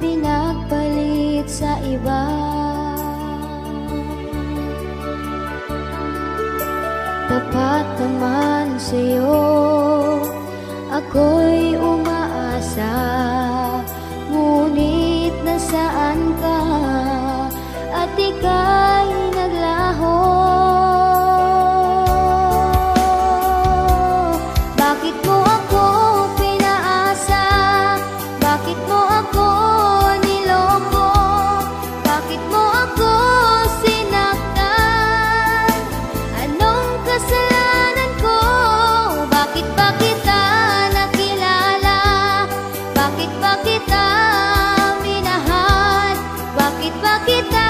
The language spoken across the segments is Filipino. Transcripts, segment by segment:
pinagpalit sa iba. Tapat naman sa'yo ako'y umaasa, ngunit nasaan ka at ika'y naglaho? Bakit mo ako pinaasa? Bakit mo ako niloko? Bakit mo ako sinaktan? Anong kasalanan ko? Bakit ba kita nakilala? Bakit ba kita minahal? Bakit ba kita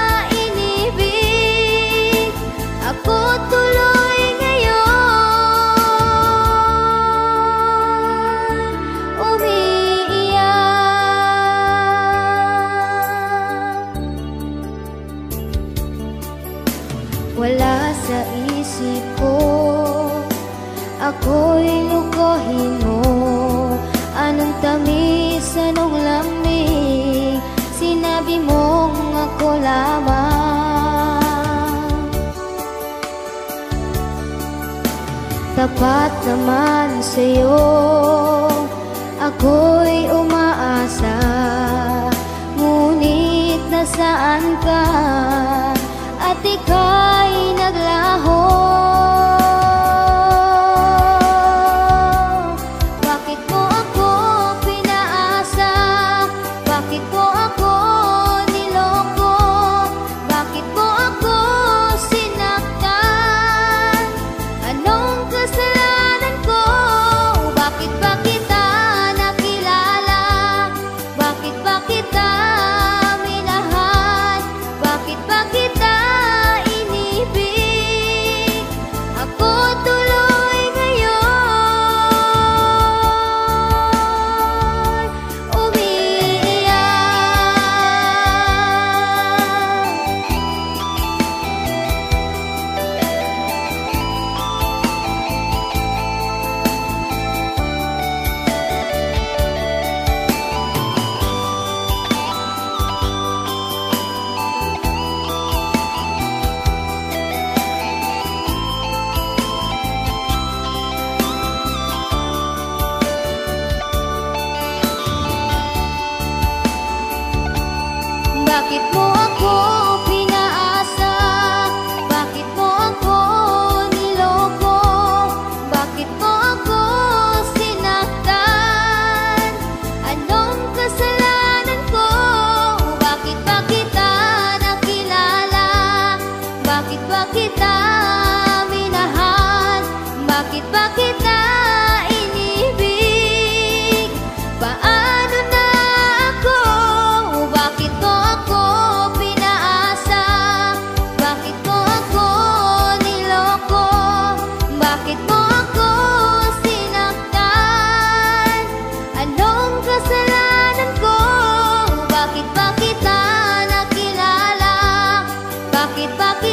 inibig? Ako tuloy ngayon umiiyak. Wala sa isip ko ako'y lukohin mo. Anong tamis, anong lamig, sinabi mong ako lamang. Tapat naman sa'yo ako'y umaasa, ngunit nasaan ka at ika'y naglaho? Bakit mo ako pinaasa? Bakit mo ako niloko? Bakit mo ako sinaktan? Anong kasalanan ko? Bakit ba kita nakilala? Bakit ba kita minahal? Bakit ba kita inibig? Ako tuloy ngayon Bakit mo ako pinaasa? Bakit mo ako niloko? Bakit mo ako sinaktan? Anong kasalanan ko? Bakit ba kita nakilala? Bakit ba kita minahal? Bakit ba kita inibig? Paano na ako? Bakit mo ako pinaasa? Bakit mo ako niloko? Bakit mo ako sinaktan? Anong kasalanan ko? Bakit ba kita nakilala? Bakit ba kita